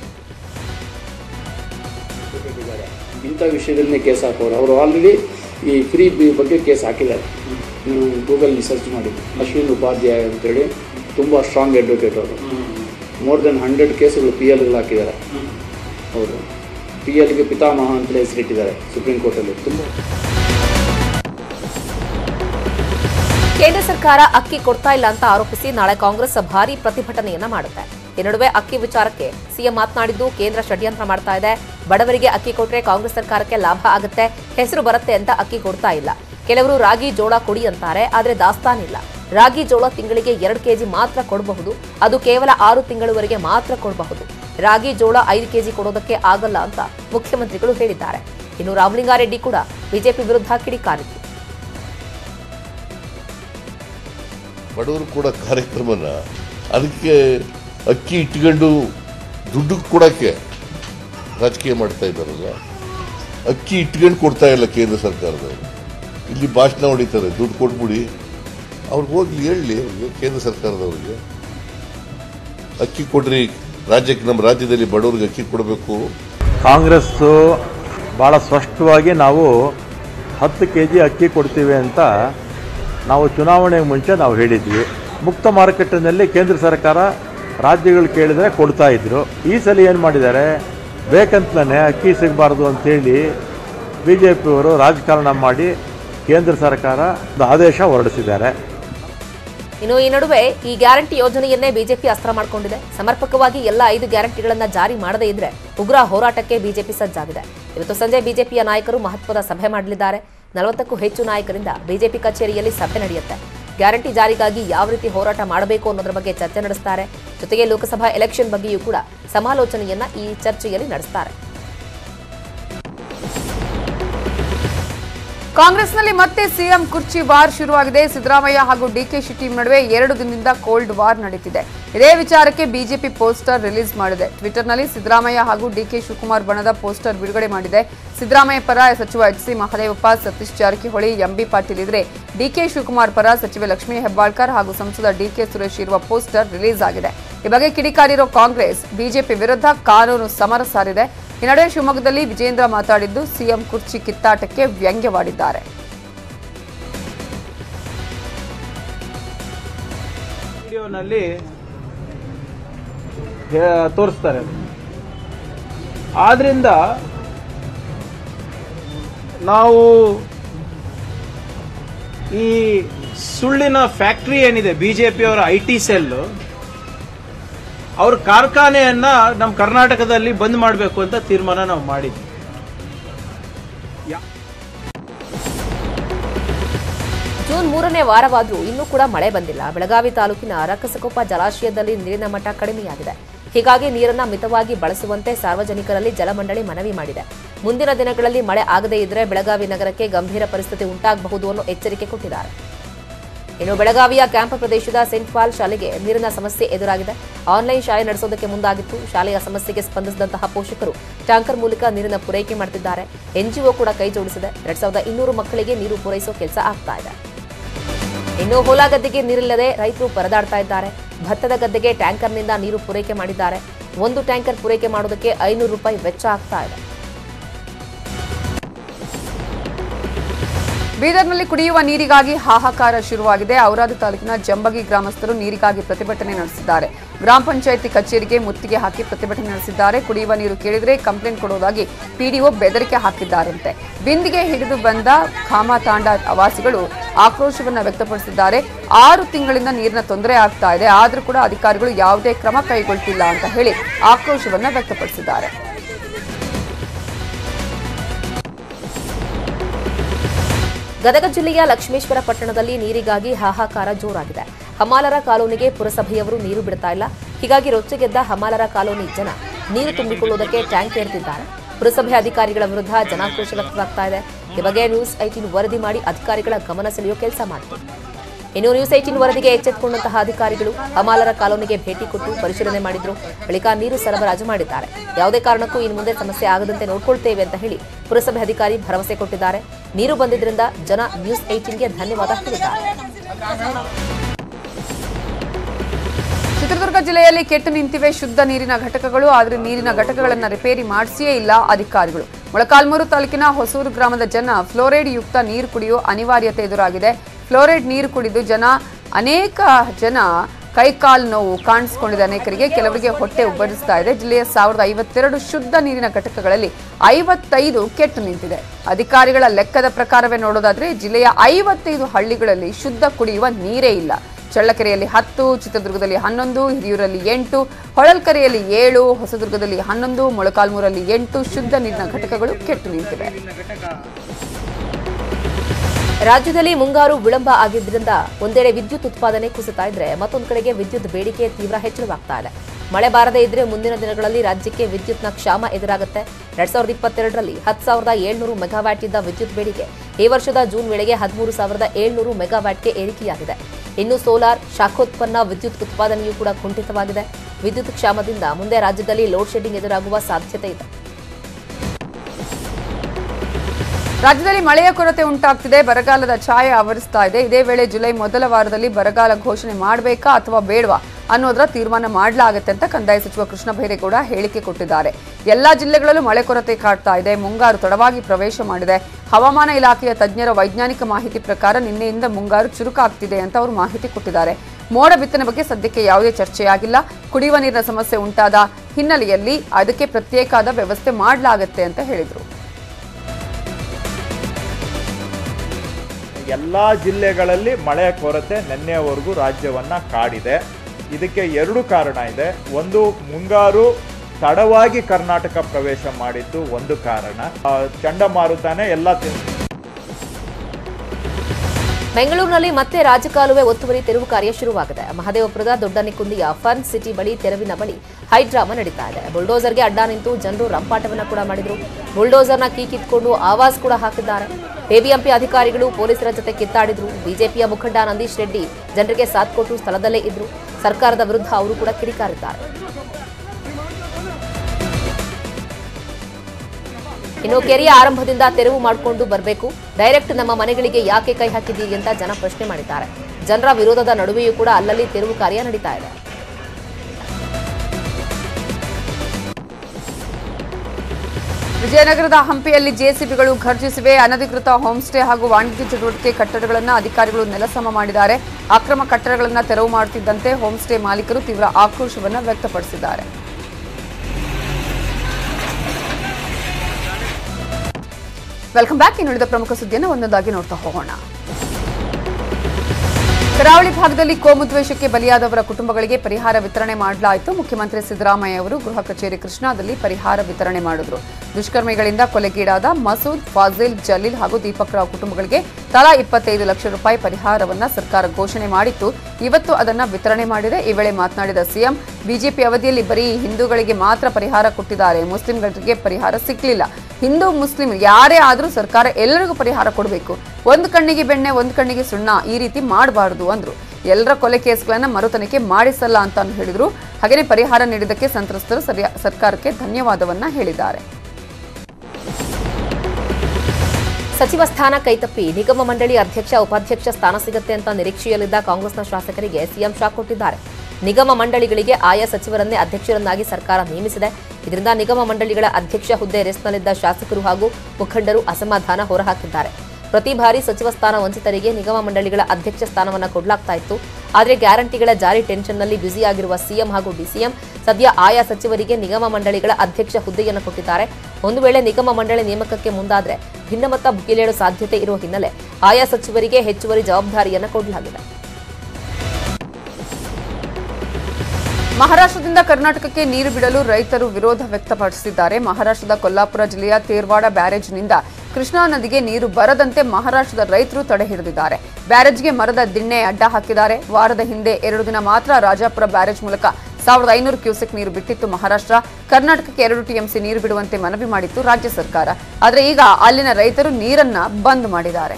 ಇಂಥ ವಿಷಯದಲ್ಲೇ ಕೇಸ್ ಹಾಕೋರು. ಅವರು ಆಲ್ರೆಡಿ ಈ ಫ್ರೀ ಬಗ್ಗೆ ಕೇಸ್ ಹಾಕಿದ್ದಾರೆ. ನೀವು ಗೂಗಲ್ ಸರ್ಚ್ ಮಾಡಿ, ಅಶ್ವಿನ್ ಉಪಾಧ್ಯಾಯ ಅಂತೇಳಿ ತುಂಬ ಸ್ಟ್ರಾಂಗ್ ಅಡ್ವೊಕೇಟ್ ಅವರು. ಮೋರ್ ದೆನ್ ಹಂಡ್ರೆಡ್ ಕೇಸ್ಗಳು ಪಿ ಎಲ್ಗಳು ಹಾಕಿದ್ದಾರೆ. ಅವರು ಪಿ ಎಲ್ಗೆ ಪಿತಾಮಹ ಅಂತಲೇ ಹೆಸರಿಟ್ಟಿದ್ದಾರೆ ಸುಪ್ರೀಂ ಕೋರ್ಟಲ್ಲಿ. ತುಂಬ ಕೇಂದ್ರ ಸರ್ಕಾರ ಅಕ್ಕಿ ಕೊಡ್ತಾ ಇಲ್ಲ ಅಂತ ಆರೋಪಿಸಿ ನಾಳೆ ಕಾಂಗ್ರೆಸ್ ಭಾರೀ ಪ್ರತಿಭಟನೆಯನ್ನ ಮಾಡುತ್ತೆ. ಈ ನಡುವೆ ಅಕ್ಕಿ ವಿಚಾರಕ್ಕೆ ಸಿಎಂ ಮಾತನಾಡಿದ್ದು, ಕೇಂದ್ರ ಷಡ್ಯಂತ್ರ ಮಾಡ್ತಾ ಇದೆ, ಬಡವರಿಗೆ ಅಕ್ಕಿ ಕೊಟ್ರೆ ಕಾಂಗ್ರೆಸ್ ಸರ್ಕಾರಕ್ಕೆ ಲಾಭ ಆಗುತ್ತೆ, ಹೆಸರು ಬರುತ್ತೆ ಅಂತ ಅಕ್ಕಿ ಕೊಡ್ತಾ ಇಲ್ಲ. ಕೆಲವರು ರಾಗಿ ಜೋಳ ಕೊಡಿ ಅಂತಾರೆ, ಆದ್ರೆ ದಾಸ್ತಾನಿಲ್ಲ. ರಾಗಿ ಜೋಳ ತಿಂಗಳಿಗೆ ಎರಡು ಕೆಜಿ ಮಾತ್ರ ಕೊಡಬಹುದು, ಅದು ಕೇವಲ ಆರು ತಿಂಗಳವರೆಗೆ ಮಾತ್ರ ಕೊಡಬಹುದು. ರಾಗಿ ಜೋಳ ಐದು ಕೆಜಿ ಕೊಡೋದಕ್ಕೆ ಆಗಲ್ಲ ಅಂತ ಮುಖ್ಯಮಂತ್ರಿಗಳು ಹೇಳಿದ್ದಾರೆ. ಇನ್ನು ರಾಮಲಿಂಗಾರೆಡ್ಡಿ ಕೂಡ ಬಿಜೆಪಿ ವಿರುದ್ಧ ಕಿಡಿಕಾರಿದ್ರು. ಬಡವರು ಕೂಡ ಕಾರ್ಯಕ್ರಮನ ಅದಕ್ಕೆ ಅಕ್ಕಿ ಇಟ್ಕೊಂಡು ದುಡ್ಡು ಕೊಡೋಕ್ಕೆ ರಾಜಕೀಯ ಮಾಡ್ತಾ ಇದ್ದಾರಲ್ಲ. ಅಕ್ಕಿ ಇಟ್ಕೊಂಡು ಕೊಡ್ತಾ ಇಲ್ಲ ಕೇಂದ್ರ ಸರ್ಕಾರದವರು. ಇಲ್ಲಿ ಭಾಷಣ ಹೊಡಿತಾರೆ, ದುಡ್ಡು ಕೊಟ್ಬಿಡಿ. ಅವ್ರಿಗೆ ಹೋಗ್ಲಿ, ಹೇಳಲಿ ಅವ್ರಿಗೆ, ಕೇಂದ್ರ ಸರ್ಕಾರದವ್ರಿಗೆ ಅಕ್ಕಿ ಕೊಡ್ರಿ, ರಾಜ್ಯಕ್ಕೆ, ನಮ್ಮ ರಾಜ್ಯದಲ್ಲಿ ಬಡವ್ರಿಗೆ ಅಕ್ಕಿ ಕೊಡಬೇಕು. ಕಾಂಗ್ರೆಸ್ಸು ಭಾಳ ಸ್ಪಷ್ಟವಾಗಿ ನಾವು ಹತ್ತು ಕೆ ಜಿ ಅಕ್ಕಿ ಕೊಡ್ತೀವಿ ಅಂತ ನಾವು ಚುನಾವಣೆಗೆ ಮುಂಚೆ ನಾವು ಹೇಳಿದ್ವಿ. ಮುಕ್ತ ಮಾರುಕಟ್ಟೆಯಲ್ಲಿ ಕೇಂದ್ರ ಸರ್ಕಾರ ರಾಜ್ಯಗಳು ಕೇಳಿದರೆ ಕೊಡ್ತಾ ಇದ್ರು. ಈ ಸಲ ಏನು ಮಾಡಿದ್ದಾರೆ, ಬೇಕಂತಲೇ ಅಕ್ಕಿ ಸಿಗಬಾರ್ದು ಅಂತೇಳಿ ಬಿ ಜೆ ಪಿಯವರು ರಾಜಕಾರಣ ಮಾಡಿ ಕೇಂದ್ರ ಸರ್ಕಾರ ಆದೇಶ ಹೊರಡಿಸಿದ್ದಾರೆ. ಇನ್ನು ಈ ನಡುವೆ ಈ ಗ್ಯಾರಂಟಿ ಯೋಜನೆಯನ್ನೇ ಬಿಜೆಪಿ ಅಸ್ತ್ರ ಮಾಡಿಕೊಂಡಿದೆ. ಸಮರ್ಪಕವಾಗಿ ಎಲ್ಲ ಐದು ಗ್ಯಾರಂಟಿಗಳನ್ನ ಜಾರಿ ಮಾಡದೇ ಇದ್ರೆ ಉಗ್ರ ಹೋರಾಟಕ್ಕೆ ಬಿಜೆಪಿ ಸಜ್ಜಾಗಿದೆ. ಇವತ್ತು ಸಂಜೆ ಬಿಜೆಪಿಯ ನಾಯಕರು ಮಹತ್ವದ ಸಭೆ ಮಾಡಲಿದ್ದಾರೆ. ನಲವತ್ತಕ್ಕೂ ಹೆಚ್ಚು ನಾಯಕರಿಂದ ಬಿಜೆಪಿ ಕಚೇರಿಯಲ್ಲಿ ಸಭೆ ನಡೆಯುತ್ತೆ. ಗ್ಯಾರಂಟಿ ಜಾರಿಗಾಗಿ ಯಾವ ರೀತಿ ಹೋರಾಟ ಮಾಡಬೇಕು ಅನ್ನೋದ್ರ ಬಗ್ಗೆ ಚರ್ಚೆ ನಡೆಸ್ತಾರೆ. ಜೊತೆಗೆ ಲೋಕಸಭಾ ಎಲೆಕ್ಷನ್ ಬಗ್ಗೆಯೂ ಕೂಡ ಸಮಾಲೋಚನೆಯನ್ನ ಈ ಚರ್ಚೆಯಲ್ಲಿ ನಡೆಸ್ತಾರೆ. ಕಾಂಗ್ರೆಸ್ನಲ್ಲಿ ಮತ್ತೆ ಸಿಎಂ ಕುರ್ಚಿ ವಾರ್ ಶುರುವಾಗಿದೆ. ಸಿದ್ದರಾಮಯ್ಯ ಹಾಗೂ ಡಿಕೆ ಶೆಟ್ಟಿ ನಡುವೆ ಎರಡು ದಿನದಿಂದ ಕೋಲ್ಡ್ ವಾರ್ ನಡೀತಿದೆ. ಇದೇ ವಿಚಾರಕ್ಕೆ ಬಿಜೆಪಿ ಪೋಸ್ಟರ್ ರಿಲೀಸ್ ಮಾಡಿದೆ. ಟ್ವಿಟರ್ನಲ್ಲಿ ಸಿದ್ದರಾಮಯ್ಯ ಹಾಗೂ ಡಿಕೆ ಶಿವಕುಮಾರ್ ಬಣದ ಪೋಸ್ಟರ್ ಬಿಡುಗಡೆ ಮಾಡಿದೆ. ಸಿದ್ದರಾಮಯ್ಯ ಪರ ಸಚಿವ H C Mahadevappa, Satish Jarkiholi, MB Patil ಇದ್ರೆ ಡಿಕೆ ಶಿವಕುಮಾರ್ ಪರ ಸಚಿವೆ ಲಕ್ಷ್ಮೀ ಹೆಬ್ಬಾಳ್ಕರ್ ಹಾಗೂ ಸಂಸದ ಡಿಕೆ ಸುರೇಶ್ ಇರುವ ಪೋಸ್ಟರ್ ರಿಲೀಸ್ ಆಗಿದೆ. ಈ ಬಗ್ಗೆ ಕಿಡಿಕಾರಿರೋ ಕಾಂಗ್ರೆಸ್ ಬಿಜೆಪಿ ವಿರುದ್ಧ ಕಾನೂನು ಸಮರ ಸಾರಿದೆ. ಈ ನಡುವೆ ಶಿವಮೊಗ್ಗದಲ್ಲಿ ವಿಜೇಂದ್ರ ಮಾತಾಡಿದ್ದು ಸಿಎಂ ಕುರ್ಚಿ ಕಿತ್ತಾಟಕ್ಕೆ ವ್ಯಂಗ್ಯವಾಡಿದ್ದಾರೆ. ವಿಡಿಯೋನಲ್ಲಿ ತೋರಿಸ್ತಾರೆ. ಆದ್ರಿಂದ ನಾವು ಈ ಸುಳ್ಳಿನ ಫ್ಯಾಕ್ಟರಿ ಏನಿದೆ ಬಿಜೆಪಿಯವರ ಐ ಟಿ ಸೆಲ್, ಅವ್ರ ಕಾರ್ಖಾನೆಯನ್ನ ನಮ್ಮ ಕರ್ನಾಟಕದಲ್ಲಿ ಬಂದ್ ಮಾಡಬೇಕು ಅಂತ ತೀರ್ಮಾನ ನಾವು ಮಾಡಿದ್ವಿ. ಜೂನ್ ಮೂರನೇ ವಾರವಾದರೂ ಇನ್ನೂ ಕೂಡ ಮಳೆ ಬಂದಿಲ್ಲ. ಬೆಳಗಾವಿ ತಾಲೂಕಿನ ರಕ್ಕಸಕೊಪ್ಪ ಜಲಾಶಯದಲ್ಲಿ ನೀರಿನ ಮಟ್ಟ ಕಡಿಮೆಯಾಗಿದೆ. ಹೀಗಾಗಿ ನೀರನ್ನ ಮಿತವಾಗಿ ಬಳಸುವಂತೆ ಸಾರ್ವಜನಿಕರಲ್ಲಿ ಜಲಮಂಡಳಿ ಮನವಿ ಮಾಡಿದೆ. ಮುಂದಿನ ದಿನಗಳಲ್ಲಿ ಮಳೆ ಆಗದೇ ಇದ್ರೆ ಬೆಳಗಾವಿ ನಗರಕ್ಕೆ ಗಂಭೀರ ಪರಿಸ್ಥಿತಿ ಉಂಟಾಗಬಹುದು ಅನ್ನೋ ಎಚ್ಚರಿಕೆ ಕೊಟ್ಟಿದ್ದಾರೆ. ಇನ್ನು ಬೆಳಗಾವಿಯ ಕ್ಯಾಂಪ್ ಪ್ರದೇಶದ ಸೇಂಟ್ ಪಾಲ್ ಶಾಲೆಗೆ ನೀರಿನ ಸಮಸ್ಯೆ ಎದುರಾಗಿದೆ. ಆನ್ಲೈನ್ ಶಾಲೆ ನಡೆಸೋದಕ್ಕೆ ಮುಂದಾಗಿತ್ತು. ಶಾಲೆಯ ಸಮಸ್ಯೆಗೆ ಸ್ಪಂದಿಸಿದಂತಹ ಪೋಷಕರು ಟ್ಯಾಂಕರ್ ಮೂಲಕ ನೀರಿನ ಪೂರೈಕೆ ಮಾಡುತ್ತಿದ್ದಾರೆ. ಎನ್ಜಿಒ ಕೂಡ ಕೈ ಜೋಡಿಸಿದೆ. ಎರಡ್ ಸಾವಿರದ ಇನ್ನೂರು ಮಕ್ಕಳಿಗೆ ನೀರು ಪೂರೈಸೋ ಕೆಲಸ ಆಗ್ತಾ ಇದೆ. ಇನ್ನು ಹೊಲ ಗದ್ದೆಗೆ ನೀರಿಲ್ಲದೆ ರೈತರು ಪರದಾಡ್ತಾ ಇದ್ದಾರೆ. ಭತ್ತದ ಗದ್ದೆಗೆ ಟ್ಯಾಂಕರ್ನಿಂದ ನೀರು ಪೂರೈಕೆ ಮಾಡಿದ್ದಾರೆ. ಒಂದು ಟ್ಯಾಂಕರ್ ಪೂರೈಕೆ ಮಾಡೋದಕ್ಕೆ ಐನೂರು ರೂಪಾಯಿ ವೆಚ್ಚ ಆಗ್ತಾ ಇದೆ. ಬೀದರ್ನಲ್ಲಿ ಕುಡಿಯುವ ನೀರಿಗಾಗಿ ಹಾಹಾಕಾರ ಶುರುವಾಗಿದೆ. ಔರಾದ ತಾಲೂಕಿನ ಜಂಬಗಿ ಗ್ರಾಮಸ್ಥರು ನೀರಿಗಾಗಿ ಪ್ರತಿಭಟನೆ ನಡೆಸಿದ್ದಾರೆ. ಗ್ರಾಮ ಪಂಚಾಯಿತಿ ಕಚೇರಿಗೆ ಮುತ್ತಿಗೆ ಹಾಕಿ ಪ್ರತಿಭಟನೆ ನಡೆಸಿದ್ದಾರೆ. ಕುಡಿಯುವ ನೀರು ಕೇಳಿದ್ರೆ ಕಂಪ್ಲೇಂಟ್ ಕೊಡುವುದಾಗಿ ಪಿಡಿಒ ಬೆದರಿಕೆ ಹಾಕಿದ್ದಾರಂತೆ. ಬಿಂದಿಗೆ ಹಿಡಿದು ಬಂದ ಖಾಮತಾಂಡ ವಾಸಿಗಳು ಆಕ್ರೋಶವನ್ನ ವ್ಯಕ್ತಪಡಿಸಿದ್ದಾರೆ. ಆರು ತಿಂಗಳಿಂದ ನೀರಿನ ತೊಂದರೆ ಆಗ್ತಾ ಇದೆ, ಆದ್ರೂ ಕೂಡ ಅಧಿಕಾರಿಗಳು ಯಾವುದೇ ಕ್ರಮ ಕೈಗೊಳ್ತಿಲ್ಲ ಅಂತ ಹೇಳಿ ಆಕ್ರೋಶವನ್ನ ವ್ಯಕ್ತಪಡಿಸಿದ್ದಾರೆ. ಗದಗ ಜಿಲ್ಲೆಯ ಲಕ್ಷ್ಮೇಶ್ವರ ಪಟ್ಟಣದಲ್ಲಿ ನೀರಿಗಾಗಿ ಹಾಹಾಕಾರ ಜೋರಾಗಿದೆ. ಹಮಾಲರ ಕಾಲೋನಿಗೆ ಪುರಸಭೆಯವರು ನೀರು ಬಿಡ್ತಾ ಇಲ್ಲ. ಹೀಗಾಗಿ ರೊಚ್ಚಿಗೆದ್ದ ಹಮಾಲರ ಕಾಲೋನಿ ಜನ ನೀರು ತುಂಬಿಕೊಳ್ಳುವುದಕ್ಕೆ ಟ್ಯಾಂಕ್ ಏರ್ತಿದ್ದಾರೆ. ಪುರಸಭೆ ಅಧಿಕಾರಿಗಳ ವಿರುದ್ಧ ಜನಾಕ್ರೋಶ ವ್ಯಕ್ತವಾಗ್ತಾ ಇದೆ. ಈ ಬಗ್ಗೆ ನ್ಯೂಸ್ ಐಟೀನ್ ವರದಿ ಮಾಡಿ ಅಧಿಕಾರಿಗಳ ಗಮನ ಸೆಳೆಯುವ ಕೆಲಸ ಮಾಡಿದೆ. ಇನ್ನು ನ್ಯೂಸ್ ಐಟೀನ್ ವರದಿಗೆ ಎಚ್ಚೆತ್ತುಕೊಂಡಂತಹ ಅಧಿಕಾರಿಗಳು ಹಮಾಲರ ಕಾಲೋನಿಗೆ ಭೇಟಿ ಕೊಟ್ಟು ಪರಿಶೀಲನೆ ಮಾಡಿದ್ರು. ಬಳಿಕ ನೀರು ಸರಬರಾಜು ಮಾಡಿದ್ದಾರೆ. ಯಾವುದೇ ಕಾರಣಕ್ಕೂ ಇನ್ನು ಮುಂದೆ ಸಮಸ್ಯೆ ಆಗದಂತೆ ನೋಡಿಕೊಳ್ತೇವೆ ಅಂತ ಹೇಳಿ ಪುರಸಭೆ ಅಧಿಕಾರಿ ಭರವಸೆ ಕೊಟ್ಟಿದ್ದಾರೆ. ನೀರು ಬಂದಿದ್ದರಿಂದ ಜನ ನ್ಯೂಸ್ ಐಟೀನ್ಗೆ ಧನ್ಯವಾದ ಹೇಳಿದ್ದಾರೆ. ಚಿತ್ರದುರ್ಗ ಜಿಲ್ಲೆಯಲ್ಲಿ ಕೆಟ್ಟು ನಿಂತಿವೆ ಶುದ್ಧ ನೀರಿನ ಘಟಕಗಳು. ಆದರೆ ನೀರಿನ ಘಟಕಗಳನ್ನು ರಿಪೇರಿ ಮಾಡಿಸಿಯೇ ಇಲ್ಲ ಅಧಿಕಾರಿಗಳು. ಮೊಳಕಾಲ್ಮೂರು ತಾಲೂಕಿನ ಹೊಸೂರು ಗ್ರಾಮದ ಜನ ಫ್ಲೋರೈಡ್ ಯುಕ್ತ ನೀರು ಕುಡಿಯುವ ಅನಿವಾರ್ಯತೆ ಎದುರಾಗಿದೆ. ಫ್ಲೋರೈಡ್ ನೀರು ಕುಡಿದು ಜನ ಅನೇಕ ಜನ ಕೈಕಾಲು ನೋವು ಕಾಣಿಸಿಕೊಂಡಿದೆ. ಅನೇಕರಿಗೆ ಕೆಲವರಿಗೆ ಹೊಟ್ಟೆ ಉಬ್ಬರಿಸ್ತಾ ಇದೆ. ಜಿಲ್ಲೆಯ ಸಾವಿರದ ಐವತ್ತೆರಡು ಶುದ್ಧ ನೀರಿನ ಘಟಕಗಳಲ್ಲಿ ಐವತ್ತೈದು ಕೆಟ್ಟು ನಿಂತಿದೆ. ಅಧಿಕಾರಿಗಳ ಲೆಕ್ಕದ ಪ್ರಕಾರವೇ ನೋಡೋದಾದ್ರೆ ಜಿಲ್ಲೆಯ ಐವತ್ತೈದು ಹಳ್ಳಿಗಳಲ್ಲಿ ಶುದ್ಧ ಕುಡಿಯುವ ನೀರೇ ಇಲ್ಲ. ಚಳ್ಳಕೆರೆಯಲ್ಲಿ ಹತ್ತು, ಚಿತ್ರದುರ್ಗದಲ್ಲಿ ಹನ್ನೊಂದು, ಹಿರಿಯೂರಲ್ಲಿ ಎಂಟು, ಹೊಳಲ್ಕೆರೆಯಲ್ಲಿ ಏಳು, ಹೊಸದುರ್ಗದಲ್ಲಿ ಹನ್ನೊಂದು, ಮೊಳಕಾಲ್ಮೂರಲ್ಲಿ ಎಂಟು ಶುದ್ಧ ನೀರಿನ ಘಟಕಗಳು ಕೆಟ್ಟು ನಿಂತಿವೆ. ರಾಜ್ಯದಲ್ಲಿ ಮುಂಗಾರು ವಿಳಂಬ ಆಗಿದ್ದರಿಂದ ಒಂದೆಡೆ ವಿದ್ಯುತ್ ಉತ್ಪಾದನೆ ಕುಸಿತಾ ಇದ್ರೆ ಮತ್ತೊಂದು ಕಡೆಗೆ ವಿದ್ಯುತ್ ಬೇಡಿಕೆ ತೀವ್ರ ಹೆಚ್ಚಳವಾಗ್ತಾ ಇದೆ. ಮಳೆ ಬಾರದೇ ಇದ್ರೆ ಮುಂದಿನ ದಿನಗಳಲ್ಲಿ ರಾಜ್ಯಕ್ಕೆ ವಿದ್ಯುತ್ನ ಕ್ಷಾಮ ಎದುರಾಗುತ್ತೆ. ಎರಡ್ ಸಾವಿರದ ಇಪ್ಪತ್ತೆರಡರಲ್ಲಿ ಹತ್ತು ಸಾವಿರದ ಏಳ್ನೂರು ಮೆಗಾವ್ಯಾಟ್ ಇದ್ದ ವಿದ್ಯುತ್ ಬೇಡಿಕೆ ಈ ವರ್ಷದ ಜೂನ್ ವೇಳೆಗೆ ಹದಿಮೂರು ಸಾವಿರದ ಏಳ್ನೂರು ಮೆಗಾವ್ಯಾಟ್ಗೆ ಏರಿಕೆಯಾಗಿದೆ. ಇನ್ನು ಸೋಲಾರ್, ಶಾಖೋತ್ಪನ್ನ ವಿದ್ಯುತ್ ಉತ್ಪಾದನೆಯೂ ಕೂಡ ಕುಂಠಿತವಾಗಿದೆ. ವಿದ್ಯುತ್ ಕ್ಷಾಮದಿಂದ ಮುಂದೆ ರಾಜ್ಯದಲ್ಲಿ ಲೋಡ್ ಶೆಡ್ಡಿಂಗ್ ಎದುರಾಗುವ ಸಾಧ್ಯತೆ ಇದೆ. ರಾಜ್ಯದಲ್ಲಿ ಮಳೆಯ ಕೊರತೆ ಉಂಟಾಗ್ತಿದೆ. ಬರಗಾಲದ ಛಾಯೆ ಆವರಿಸ್ತಾ ಇದೆ. ಇದೇ ವೇಳೆ ಜುಲೈ ಮೊದಲ ವಾರದಲ್ಲಿ ಬರಗಾಲ ಘೋಷಣೆ ಮಾಡಬೇಕಾ ಅಥವಾ ಬೇಡವಾ ಅನ್ನೋದರ ತೀರ್ಮಾನ ಮಾಡಲಾಗುತ್ತೆ ಅಂತ ಕಂದಾಯ ಸಚಿವ ಕೃಷ್ಣ ಬೈರೇಗೌಡ ಹೇಳಿಕೆ ಕೊಟ್ಟಿದ್ದಾರೆ. ಎಲ್ಲಾ ಜಿಲ್ಲೆಗಳಲ್ಲೂ ಮಳೆ ಕೊರತೆ ಕಾಡ್ತಾ ಇದೆ. ಮುಂಗಾರು ತಡವಾಗಿ ಪ್ರವೇಶ ಮಾಡಿದೆ. ಹವಾಮಾನ ಇಲಾಖೆಯ ತಜ್ಞರ ವೈಜ್ಞಾನಿಕ ಮಾಹಿತಿ ಪ್ರಕಾರ ನಿನ್ನೆಯಿಂದ ಮುಂಗಾರು ಚುರುಕಾಗ್ತಿದೆ ಅಂತ ಅವರು ಮಾಹಿತಿ ಕೊಟ್ಟಿದ್ದಾರೆ. ಮೋಡ ಬಿತ್ತನೆ ಬಗ್ಗೆ ಸದ್ಯಕ್ಕೆ ಯಾವುದೇ ಚರ್ಚೆಯಾಗಿಲ್ಲ. ಕುಡಿಯುವ ನೀರಿನ ಸಮಸ್ಯೆ ಉಂಟಾದ ಹಿನ್ನೆಲೆಯಲ್ಲಿ ಅದಕ್ಕೆ ಪ್ರತ್ಯೇಕವಾದ ವ್ಯವಸ್ಥೆ ಮಾಡಲಾಗುತ್ತೆ ಅಂತ ಹೇಳಿದರು. ಎಲ್ಲ ಜಿಲ್ಲೆಗಳಲ್ಲಿ ಮಳೆಯ ಕೊರತೆ ನಿನ್ನೆಯವರೆಗೂ ರಾಜ್ಯವನ್ನ ಕಾಡಿದೆ. ಇದಕ್ಕೆ ಎರಡು ಕಾರಣ ಇದೆ. ಒಂದು, ಮುಂಗಾರು ತಡವಾಗಿ ಕರ್ನಾಟಕ ಪ್ರವೇಶ ಮಾಡಿದ್ದು ಒಂದು ಕಾರಣ. ಚಂಡಮಾರುತನೇ ಎಲ್ಲ. ಬೆಂಗಳೂರಿನಲ್ಲಿ ಮತ್ತೆ ರಾಜಕಾಲುವೆ ಒತ್ತುವರಿ ತೆರವು ಕಾರ್ಯ ಶುರುವಾಗಿದೆ. ಮಹದೇವಪುರದ ದೊಡ್ಡನೆಕುಂದಿಯ ಫನ್ ಸಿಟಿ ಬಳಿ ತೆರವಿನ ಬಳಿ ಹೈಡ್ರಾಮಾ ನಡೀತಾ ಇದೆ. ಬುಲ್ಡೋಸರ್ಗೆ ಅಡ್ಡ ನಿಂತು ಜನರು ರಂಪಾಟವನ್ನ ಕೂಡ ಮಾಡಿದ್ರು. ಬುಲ್ಡೋಸರ್ನ ಕೀ ಕಿತ್ಕೊಂಡು ಆವಾಜ್ ಕೂಡ ಹಾಕಿದ್ದಾರೆ. ಬಿಬಿಎಂಪಿ ಅಧಿಕಾರಿಗಳು ಪೊಲೀಸರ ಜೊತೆ ಕಿತ್ತಾಡಿದ್ರು. ಬಿಜೆಪಿಯ ಮುಖಂಡ ನಂದೀಶ್ ರೆಡ್ಡಿ ಜನರಿಗೆ ಸಾಥ್ ಕೊಟ್ಟು ಸ್ಥಳದಲ್ಲೇ ಇದ್ರು. ಸರ್ಕಾರದ ವಿರುದ್ಧ ಅವರು ಕೂಡ ಕಿಡಿಕಾರಿದ್ದಾರೆ. ಇನ್ನು ಕೆರೆಯ ಆರಂಭದಿಂದ ತೆರವು ಮಾಡಿಕೊಂಡು ಬರಬೇಕು, ಡೈರೆಕ್ಟ್ ನಮ್ಮ ಮನೆಗಳಿಗೆ ಯಾಕೆ ಕೈ ಹಾಕಿದ್ದೀರಿ ಅಂತ ಜನ ಪ್ರಶ್ನೆ ಮಾಡಿದ್ದಾರೆ. ಜನರ ವಿರೋಧದ ನಡುವೆಯೂ ಕೂಡ ಅಲ್ಲಲ್ಲಿ ತೆರವು ಕಾರ್ಯ ನಡೀತಾ ಇದೆ. ವಿಜಯನಗರದ ಹಂಪಿಯಲ್ಲಿ ಜೆಸಿಬಿಗಳು ಘರ್ಜಿಸಿವೆ. ಅನಧಿಕೃತ ಹೋಮ್ ಸ್ಟೇ ಹಾಗೂ ವಾಣಿಜ್ಯ ಚಟುವಟಿಕೆ ಕಟ್ಟಡಗಳನ್ನು ಅಧಿಕಾರಿಗಳು ನೆಲಸಮ ಮಾಡಿದ್ದಾರೆ. ಅಕ್ರಮ ಕಟ್ಟಡಗಳನ್ನು ತೆರವು ಮಾಡುತ್ತಿದ್ದಂತೆ ಹೋಮ್ ಸ್ಟೇ ಮಾಲೀಕರು ತೀವ್ರ ಆಕ್ರೋಶವನ್ನು ವ್ಯಕ್ತಪಡಿಸಿದ್ದಾರೆ. Welcome back. ಇನ್ನುಳಿದ ಪ್ರಮುಖ ಸುದ್ದಿಯನ್ನು ಒಂದೊಂದಾಗಿ ನೋಡ್ತಾ ಹೋಗೋಣ. ಕರಾವಳಿ ಭಾಗದಲ್ಲಿ ಕೋಮುದ್ವೇಷಕ್ಕೆ ಬಲಿಯಾದವರ ಕುಟುಂಬಗಳಿಗೆ ಪರಿಹಾರ ವಿತರಣೆ ಮಾಡಲಾಯಿತು. ಮುಖ್ಯಮಂತ್ರಿ ಸಿದ್ದರಾಮಯ್ಯ ಅವರು ಗೃಹ ಕಚೇರಿ ಕೃಷ್ಣಾದಲ್ಲಿ ಪರಿಹಾರ ವಿತರಣೆ ಮಾಡಿದ್ರು. ದುಷ್ಕರ್ಮಿಗಳಿಂದ ಕೊಲೆಗೀಡಾದ ಮಸೂದ್, ಫಾಜಿಲ್, ಜಲೀಲ್ ಹಾಗೂ ದೀಪಕ್ ರಾವ್ ಕುಟುಂಬಗಳಿಗೆ ತಲಾ ಇಪ್ಪತ್ತೈದು ಲಕ್ಷ ರೂಪಾಯಿ ಪರಿಹಾರವನ್ನ ಸರ್ಕಾರ ಘೋಷಣೆ ಮಾಡಿತ್ತು. ಇವತ್ತು ಅದನ್ನ ವಿತರಣೆ ಮಾಡಿದೆ. ಈ ವೇಳೆ ಮಾತನಾಡಿದ ಸಿಎಂ, ಬಿಜೆಪಿ ಅವಧಿಯಲ್ಲಿ ಬರೀ ಹಿಂದೂಗಳಿಗೆ ಮಾತ್ರ ಪರಿಹಾರ ಕೊಟ್ಟಿದ್ದಾರೆ, ಮುಸ್ಲಿಂಗಳಿಗೆ ಪರಿಹಾರ ಸಿಕ್ಕಲಿಲ್ಲ. ಹಿಂದೂ ಮುಸ್ಲಿಂ ಯಾರೇ ಆದರೂ ಸರ್ಕಾರ ಎಲ್ಲರಿಗೂ ಪರಿಹಾರ ಕೊಡಬೇಕು. ಒಂದು ಕಣ್ಣಿಗೆ ಬೆಣ್ಣೆ ಒಂದು ಕಣ್ಣಿಗೆ ಸುಣ್ಣ ಈ ರೀತಿ ಮಾಡಬಾರದು ಅಂದ್ರು. ಎಲ್ಲರ ಕೊಲೆ ಕೇಸ್ಗಳನ್ನ ಮರುತನಿಖೆ ಮಾಡಿಸಲ್ಲ ಅಂತ ಹೇಳಿದ್ರು. ಹಾಗೆಯೇ ಪರಿಹಾರ ನೀಡಿದ್ದಕ್ಕೆ ಸಂತ್ರಸ್ತರು ಸರ್ಕಾರಕ್ಕೆ ಧನ್ಯವಾದವನ್ನ ಹೇಳಿದ್ದಾರೆ. ಸಚಿವ ಸ್ಥಾನ ಕೈತಪ್ಪಿ ನಿಗಮ ಮಂಡಳಿ ಅಧ್ಯಕ್ಷ ಉಪಾಧ್ಯಕ್ಷ ಸ್ಥಾನ ಸಿಗುತ್ತೆ ಅಂತ ನಿರೀಕ್ಷೆಯಲ್ಲಿದ್ದ ಕಾಂಗ್ರೆಸ್ನ ಶಾಸಕರಿಗೆ ಸಿಎಂ ಶಾಕ್ ಕೊಟ್ಟಿದ್ದಾರೆ. ನಿಗಮ ಮಂಡಳಿಗಳಿಗೆ ಆಯಾ ಸಚಿವರನ್ನೇ ಅಧ್ಯಕ್ಷರನ್ನಾಗಿ ಸರ್ಕಾರ ನೇಮಿಸಿದೆ. ಇದರಿಂದ ನಿಗಮ ಮಂಡಳಿಗಳ ಅಧ್ಯಕ್ಷ ಹುದ್ದೆ ರೇಸ್ನಲ್ಲಿದ್ದ ಶಾಸಕರು ಹಾಗೂ ಮುಖಂಡರು ಅಸಮಾಧಾನ ಹೊರಹಾಕಿದ್ದಾರೆ. ಪ್ರತಿ ಬಾರಿ ಸಚಿವ ಸ್ಥಾನ ವಂಚಿತರಿಗೆ ನಿಗಮ ಮಂಡಳಿಗಳ ಅಧ್ಯಕ್ಷ ಸ್ಥಾನವನ್ನು ಕೊಡಲಾಗ್ತಾ ಇತ್ತು. ಆದರೆ ಗ್ಯಾರಂಟಿಗಳ ಜಾರಿ ಟೆನ್ಷನ್ನಲ್ಲಿ ಬ್ಯುಸಿಯಾಗಿರುವ ಸಿಎಂ ಹಾಗೂ ಡಿಸಿಎಂ ಸದ್ಯ ಆಯಾ ಸಚಿವರಿಗೆ ನಿಗಮ ಮಂಡಳಿಗಳ ಅಧ್ಯಕ್ಷ ಹುದ್ದೆಯನ್ನು ಕೊಟ್ಟಿದ್ದಾರೆ. ಒಂದು ವೇಳೆ ನಿಗಮ ಮಂಡಳಿ ನೇಮಕಕ್ಕೆ ಮುಂದಾದರೆ ಭಿನ್ನಮತ ಭುಗಿಲೇಳುವ ಸಾಧ್ಯತೆ ಇರುವ ಹಿನ್ನೆಲೆ ಆಯಾ ಸಚಿವರಿಗೆ ಹೆಚ್ಚುವರಿ ಜವಾಬ್ದಾರಿಯನ್ನು ಕೊಡಲಾಗಿದೆ. ಮಹಾರಾಷ್ಟ್ರದಿಂದ ಕರ್ನಾಟಕಕ್ಕೆ ನೀರು ಬಿಡಲು ರೈತರು ವಿರೋಧ ವ್ಯಕ್ತಪಡಿಸಿದ್ದಾರೆ. ಮಹಾರಾಷ್ಟ್ರದ ಕೊಲ್ಲಾಪುರ ಜಿಲ್ಲೆಯ ತೇರ್ವಾಡ ಬ್ಯಾರೇಜ್ನಿಂದ ಕೃಷ್ಣಾ ನದಿಗೆ ನೀರು ಬರದಂತೆ ಮಹಾರಾಷ್ಟ್ರದ ರೈತರು ತಡೆ ಹಿಡಿದಿದ್ದಾರೆ. ಬ್ಯಾರೇಜ್ಗೆ ಮರದ ದಿಣ್ಣೆ ಅಡ್ಡ ಹಾಕಿದ್ದಾರೆ. ವಾರದ ಹಿಂದೆ ಎರಡು ದಿನ ಮಾತ್ರ ರಾಜಾಪುರ ಬ್ಯಾರೇಜ್ ಮೂಲಕ ಸಾವಿರದ ಐನೂರು ಕ್ಯೂಸೆಕ್ ನೀರು ಬಿಟ್ಟಿತ್ತು ಮಹಾರಾಷ್ಟ್ರ. ಕರ್ನಾಟಕಕ್ಕೆ ಎರಡು ಟಿಎಂಸಿ ನೀರು ಬಿಡುವಂತೆ ಮನವಿ ಮಾಡಿತ್ತು ರಾಜ್ಯ ಸರ್ಕಾರ. ಆದರೆ ಈಗ ಅಲ್ಲಿನ ರೈತರು ನೀರನ್ನ ಬಂದ್ ಮಾಡಿದ್ದಾರೆ.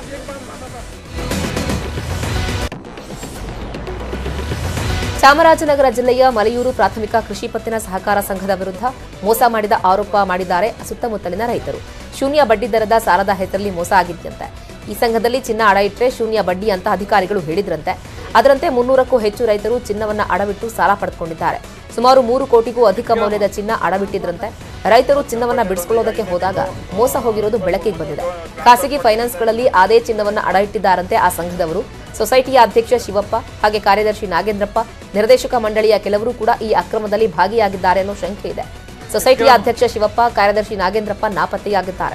ಚಾಮರಾಜನಗರ ಜಿಲ್ಲೆಯ ಮಲೆಯೂರು ಪ್ರಾಥಮಿಕ ಕೃಷಿ ಪತ್ತಿನ ಸಹಕಾರ ಸಂಘದ ವಿರುದ್ಧ ಮೋಸ ಮಾಡಿದ ಆರೋಪ ಮಾಡಿದ್ದಾರೆ ಸುತ್ತಮುತ್ತಲಿನ ರೈತರು. ಶೂನ್ಯ ಬಡ್ಡಿ ದರದ ಸಾಲದ ಹೆಸರಲ್ಲಿ ಮೋಸ ಆಗಿದ್ದಂತೆ. ಈ ಸಂಘದಲ್ಲಿ ಚಿನ್ನ ಅಡ ಇಟ್ಟರೆ ಶೂನ್ಯ ಬಡ್ಡಿ ಅಂತ ಅಧಿಕಾರಿಗಳು ಹೇಳಿದ್ರಂತೆ. ಅದರಂತೆ ಮುನ್ನೂರಕ್ಕೂ ಹೆಚ್ಚು ರೈತರು ಚಿನ್ನವನ್ನ ಅಡವಿಟ್ಟು ಸಾಲ ಪಡೆದುಕೊಂಡಿದ್ದಾರೆ. ಸುಮಾರು ಮೂರು ಕೋಟಿಗೂ ಅಧಿಕ ಮೌಲ್ಯದ ಚಿನ್ನ ಅಡವಿಟ್ಟಿದ್ರಂತೆ. ರೈತರು ಚಿನ್ನವನ್ನ ಬಿಡಿಸಿಕೊಳ್ಳೋದಕ್ಕೆ ಹೋದಾಗ ಮೋಸ ಹೋಗಿರೋದು ಬೆಳಕಿಗೆ ಬಂದಿದೆ. ಖಾಸಗಿ ಫೈನಾನ್ಸ್ಗಳಲ್ಲಿ ಅದೇ ಚಿನ್ನವನ್ನ ಅಡ ಇಟ್ಟಿದ್ದಾರಂತೆ ಆ ಸಂಘದವರು. ಸೊಸೈಟಿಯ ಅಧ್ಯಕ್ಷ ಶಿವಪ್ಪ ಹಾಗೆ ಕಾರ್ಯದರ್ಶಿ ನಾಗೇಂದ್ರಪ್ಪ, ನಿರ್ದೇಶಕ ಮಂಡಳಿಯ ಕೆಲವರು ಕೂಡ ಈ ಅಕ್ರಮದಲ್ಲಿ ಭಾಗಿಯಾಗಿದ್ದಾರೆ ಅನ್ನೋ ಶಂಕೆ ಇದೆ. ಸೊಸೈಟಿಯ ಅಧ್ಯಕ್ಷ ಶಿವಪ್ಪ, ಕಾರ್ಯದರ್ಶಿ ನಾಗೇಂದ್ರಪ್ಪ ನಾಪತ್ತೆಯಾಗಿದ್ದಾರೆ.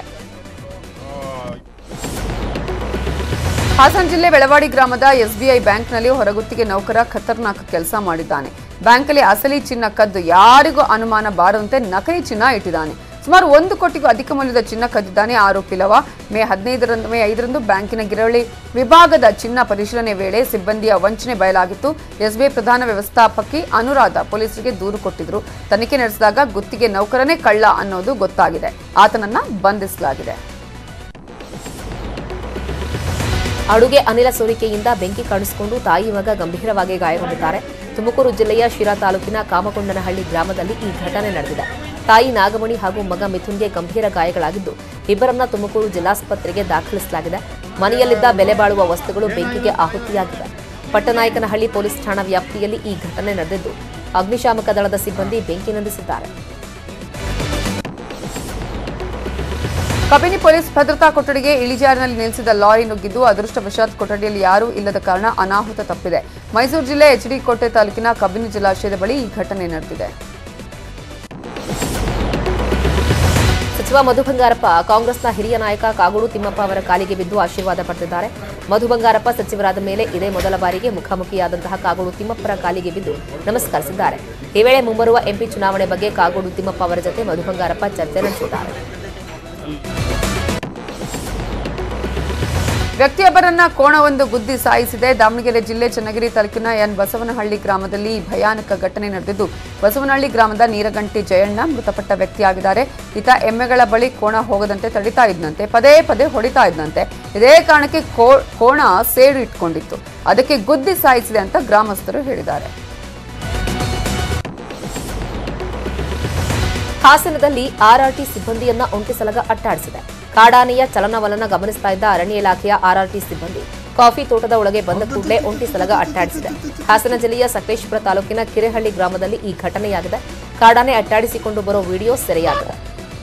ಹಾಸನ ಜಿಲ್ಲೆ ಬೆಳವಾಡಿ ಗ್ರಾಮದ ಎಸ್ಬಿಐ ಬ್ಯಾಂಕ್ನಲ್ಲಿ ಹೊರಗುತ್ತಿಗೆ ನೌಕರ ಖತರ್ನಾಕ್ ಕೆಲಸ ಮಾಡಿದ್ದಾನೆ. ಬ್ಯಾಂಕಲ್ಲಿ ಅಸಲಿ ಚಿನ್ನ ಕದ್ದು ಯಾರಿಗೂ ಅನುಮಾನ ಬಾರದಂತೆ ನಕಲಿ ಚಿನ್ನ ಇಟ್ಟಿದ್ದಾನೆ. ಸುಮಾರು ಒಂದು ಕೋಟಿಗೂ ಅಧಿಕ ಮೌಲ್ಯದ ಚಿನ್ನ ಕದ್ದಿದ್ದಾನೆ ಆರೋಪಿ ಲವ. ಮೇ ಹದಿನೈದರಂದು ಮೇ ಐದರಂದು ಬ್ಯಾಂಕಿನ ಗಿರವಳಿ ವಿಭಾಗದ ಚಿನ್ನ ಪರಿಶೀಲನೆ ವೇಳೆ ಸಿಬ್ಬಂದಿಯ ವಂಚನೆ ಬಯಲಾಗಿತ್ತು. ಎಸ್ಬಿಐ ಪ್ರಧಾನ ವ್ಯವಸ್ಥಾಪಕಿ ಅನುರಾಧ ಪೊಲೀಸರಿಗೆ ದೂರು ಕೊಟ್ಟಿದ್ರು. ತನಿಖೆ ನಡೆಸಿದಾಗ ಗುತ್ತಿಗೆ ನೌಕರನೇ ಕಳ್ಳ ಅನ್ನೋದು ಗೊತ್ತಾಗಿದೆ. ಆತನನ್ನ ಬಂಧಿಸಲಾಗಿದೆ. ಅಡುಗೆ ಅನಿಲ ಸೋರಿಕೆಯಿಂದ ಬೆಂಕಿ ಕಾಣಿಸಿಕೊಂಡು ತಾಯಿ ಮಗ ಗಂಭೀರವಾಗಿ ಗಾಯಗೊಂಡಿದ್ದಾರೆ. ತುಮಕೂರು ಜಿಲ್ಲೆಯ ಶಿರಾ ತಾಲೂಕಿನ ಕಾಮಕೊಂಡನಹಳ್ಳಿ ಗ್ರಾಮದಲ್ಲಿ ಈ ಘಟನೆ ನಡೆದಿದೆ. ತಾಯಿ ನಾಗಮಣಿ ಹಾಗೂ ಮಗ ಮಿಥುನ್ಗೆ ಗಂಭೀರ ಗಾಯಗಳಾಗಿದ್ದು ಇಬ್ಬರನ್ನ ತುಮಕೂರು ಜಿಲ್ಲಾಸ್ಪತ್ರೆಗೆ ದಾಖಲಿಸಲಾಗಿದೆ. ಮನೆಯಲ್ಲಿದ್ದ ಬೆಲೆ ಬಾಳುವ ವಸ್ತುಗಳು ಬೆಂಕಿಗೆ ಆಹುತಿಯಾಗಿವೆ. ಪಟ್ಟನಾಯಕನಹಳ್ಳಿ ಪೊಲೀಸ್ ಠಾಣಾ ವ್ಯಾಪ್ತಿಯಲ್ಲಿ ಈ ಘಟನೆ ನಡೆದಿದ್ದು ಅಗ್ನಿಶಾಮಕ ದಳದ ಸಿಬ್ಬಂದಿ ಬೆಂಕಿ ನಂದಿಸಿದ್ದಾರೆ. ಕಬಿನಿ ಪೊಲೀಸ್ ಭದ್ರತಾ ಕೊಠಡಿಗೆ ಇಳಿಜಾರಿನಲ್ಲಿ ನಿಲ್ಲಿಸಿದ ಲಾರಿ ನುಗ್ಗಿದ್ದು ಅದೃಷ್ಟವಶಾತ್ ಕೊಠಡಿಯಲ್ಲಿ ಯಾರೂ ಇಲ್ಲದ ಕಾರಣ ಅನಾಹುತ ತಪ್ಪಿದೆ. ಮೈಸೂರು ಜಿಲ್ಲೆ ಎಚ್ಡಿ ಕೋಟೆ ತಾಲೂಕಿನ ಕಬಿನಿ ಜಲಾಶಯದ ಬಳಿ ಈ ಘಟನೆ ನಡೆದಿದೆ. ಸಚಿವ ಮಧು ಬಂಗಾರಪ್ಪ ಕಾಂಗ್ರೆಸ್ನ ಹಿರಿಯ ನಾಯಕ ಕಾಗೋಡು ತಿಮ್ಮಪ್ಪ ಅವರ ಕಾಲಿಗೆ ಬಿದ್ದು ಆಶೀರ್ವಾದ ಪಡೆದಿದ್ದಾರೆ. ಮಧು ಬಂಗಾರಪ್ಪ ಸಚಿವರಾದ ಮೇಲೆ ಇದೇ ಮೊದಲ ಬಾರಿಗೆ ಮುಖಾಮುಖಿಯಾದಂತಹ ಕಾಗೋಡು ತಿಮ್ಮಪ್ಪರ ಕಾಲಿಗೆ ಬಿದ್ದು ನಮಸ್ಕರಿಸಿದ್ದಾರೆ. ಈ ವೇಳೆ ಮುಂಬರುವ ಎಂಪಿ ಚುನಾವಣೆ ಬಗ್ಗೆ ಕಾಗೋಡು ತಿಮ್ಮಪ್ಪ ಅವರ ಜೊತೆ ಮಧು ಬಂಗಾರಪ್ಪ ಚರ್ಚೆ ನಡೆಸಿದ್ದಾರೆ. ವ್ಯಕ್ತಿಯೊಬ್ಬರನ್ನ ಕೋಣವೊಂದು ಗುದ್ದಿ ಸಾಯಿಸಿದೆ. ದಾವಣಗೆರೆ ಜಿಲ್ಲೆ ಚನ್ನಗಿರಿ ತಾಲೂಕಿನ ಎನ್ ಬಸವನಹಳ್ಳಿ ಗ್ರಾಮದಲ್ಲಿ ಭಯಾನಕ ಘಟನೆ ನಡೆದಿದ್ದು, ಬಸವನಹಳ್ಳಿ ಗ್ರಾಮದ ನೀರಗಂಟಿ ಜಯಣ್ಣ ಮೃತಪಟ್ಟ ವ್ಯಕ್ತಿಯಾಗಿದ್ದಾರೆ. ಈತ ಎಮ್ಮೆಗಳ ಬಳಿ ಕೋಣ ಹೋಗದಂತೆ ತಡಿತಾ ಇದ್ದಂತೆ, ಪದೇ ಪದೇ ಹೊಡಿತಾ ಇದ್ದಂತೆ. ಇದೇ ಕಾರಣಕ್ಕೆ ಕೋಣ ಸೇಡು ಇಟ್ಕೊಂಡಿತ್ತು, ಅದಕ್ಕೆ ಗುದ್ದಿ ಸಾಯಿಸಿದೆ ಅಂತ ಗ್ರಾಮಸ್ಥರು ಹೇಳಿದ್ದಾರೆ. ಹಾಸನದಲ್ಲಿ ಆರ್ಆರ್ಟಿ ಸಿಬ್ಬಂದಿಯನ್ನ ಒಂಟಿ ಸಲಗ ಅಟ್ಟಾಡಿಸಿದೆ. ಕಾಡಾನೆಯ ಚಲನವಲನ ಗಮನಿಸ್ತಾ ಇದ್ದ ಅರಣ್ಯ ಇಲಾಖೆಯ ಆರ್ಆರ್ಟಿ ಸಿಬ್ಬಂದಿ ಕಾಫಿ ತೋಟದ ಒಳಗೆ ಬಂದ ಕೂಡಲೇ ಒಂಟಿ ಸಲಗ ಅಟ್ಟಾಡಿಸಿದೆ. ಹಾಸನ ಜಿಲ್ಲೆಯ ಸಕಲೇಶಪುರ ತಾಲೂಕಿನ ಕಿರೆಹಳ್ಳಿ ಗ್ರಾಮದಲ್ಲಿ ಈ ಘಟನೆಯಾಗಿದೆ. ಕಾಡಾನೆ ಅಟ್ಟಾಡಿಸಿಕೊಂಡು ಬರೋ ವಿಡಿಯೋ ಸೆರೆಯಾಗಿದೆ.